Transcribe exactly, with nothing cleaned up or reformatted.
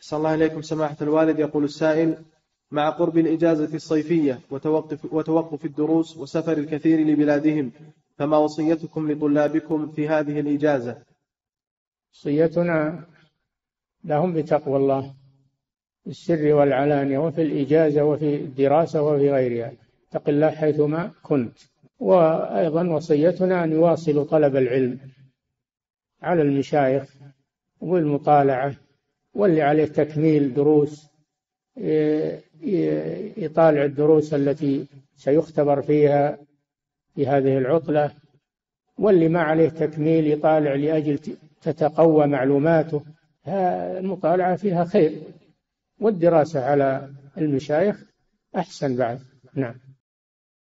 أحسن الله إليكم سماحة الوالد. يقول السائل: مع قرب الإجازة الصيفية وتوقف, وتوقف الدروس وسفر الكثير لبلادهم، فما وصيتكم لطلابكم في هذه الإجازة؟ وصيتنا لهم بتقوى الله في السر والعلانية، وفي الإجازة وفي الدراسة وفي غيرها. اتق الله حيثما كنت. وأيضا وصيتنا أن يواصلوا طلب العلم على المشايخ والمطالعة، واللي عليه تكميل دروس يطالع الدروس التي سيختبر فيها في هذه العطلة، واللي ما عليه تكميل يطالع لأجل تتقوى معلوماته. المطالعة فيها خير، والدراسة على المشايخ أحسن بعد. نعم.